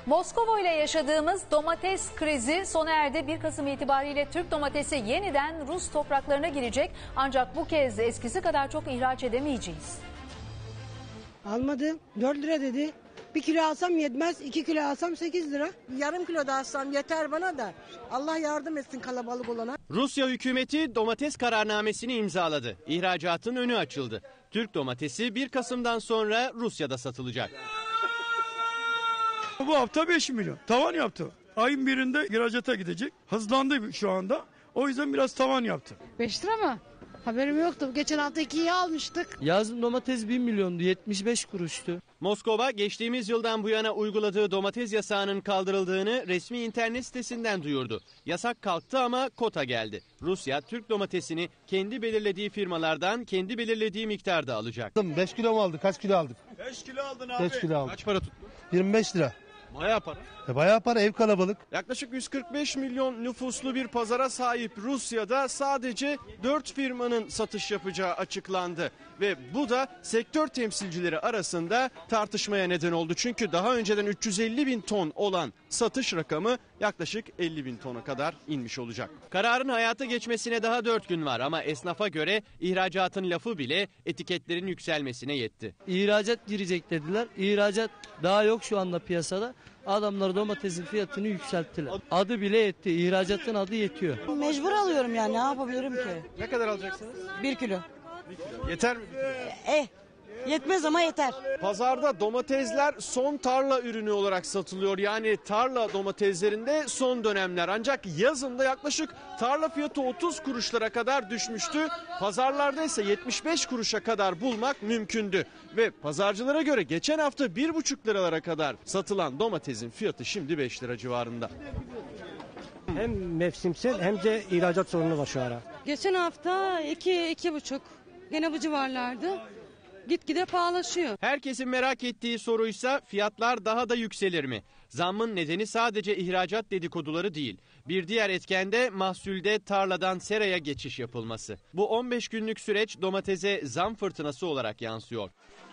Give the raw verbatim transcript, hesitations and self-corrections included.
Moskova ile yaşadığımız domates krizi sona erdi. bir Kasım itibariyle Türk domatesi yeniden Rus topraklarına girecek. Ancak bu kez eskisi kadar çok ihraç edemeyeceğiz. Almadım. dört lira dedi. Bir kilo alsam yetmez, iki kilo alsam sekiz lira. Yarım kilo da alsam yeter bana da. Allah yardım etsin kalabalık olana. Rusya hükümeti domates kararnamesini imzaladı. İhracatın önü açıldı. Türk domatesi bir Kasım'dan sonra Rusya'da satılacak. Bu hafta beş milyon tavan yaptı. Ayın birinde ihracata gidecek. Hızlandı şu anda. O yüzden biraz tavan yaptı. beş lira mı? Haberim yoktu. Geçen hafta ikiyi almıştık. Yazın domates bir milyondu, yetmiş beş kuruştu. Moskova geçtiğimiz yıldan bu yana uyguladığı domates yasağının kaldırıldığını resmi internet sitesinden duyurdu. Yasak kalktı ama kota geldi. Rusya Türk domatesini kendi belirlediği firmalardan kendi belirlediği miktarda alacak. beş kilo mu aldık? Kaç kilo aldık? beş kilo aldın abi. beş kilo aldık. Kaç para tuttu? yirmi beş lira. Bayağı para. E bayağı para, ev kalabalık. Yaklaşık yüz kırk beş milyon nüfuslu bir pazara sahip Rusya'da sadece dört firmanın satış yapacağı açıklandı. Ve bu da sektör temsilcileri arasında tartışmaya neden oldu. Çünkü daha önceden üç yüz elli bin ton olan satış rakamı yaklaşık elli bin tona kadar inmiş olacak. Kararın hayata geçmesine daha dört gün var ama esnafa göre ihracatın lafı bile etiketlerin yükselmesine yetti. İhracat girecek dediler. İhracat daha yok şu anda piyasada. Adamlar domatesin fiyatını yükselttiler. Adı bile yetti. İhracatın adı yetiyor. Mecbur alıyorum ya, ne yapabilirim ki? Ne kadar alacaksınız? Bir kilo. Yeter mi? Eh yetmez ama yeter. Pazarda domatesler son tarla ürünü olarak satılıyor. Yani tarla domateslerinde son dönemler. Ancak yazında yaklaşık tarla fiyatı otuz kuruşlara kadar düşmüştü. Pazarlarda ise yetmiş beş kuruşa kadar bulmak mümkündü. Ve pazarcılara göre geçen hafta bir buçuk liralara kadar satılan domatesin fiyatı şimdi beş lira civarında. Hem mevsimsel hem de ihracat sorunu var şu ara. Geçen hafta iki, iki buçuk. Gene bu civarlardı. Gitgide pahalaşıyor. Herkesin merak ettiği soruysa fiyatlar daha da yükselir mi? Zammın nedeni sadece ihracat dedikoduları değil. Bir diğer etken de mahsulde tarladan seraya geçiş yapılması. Bu on beş günlük süreç domatese zam fırtınası olarak yansıyor.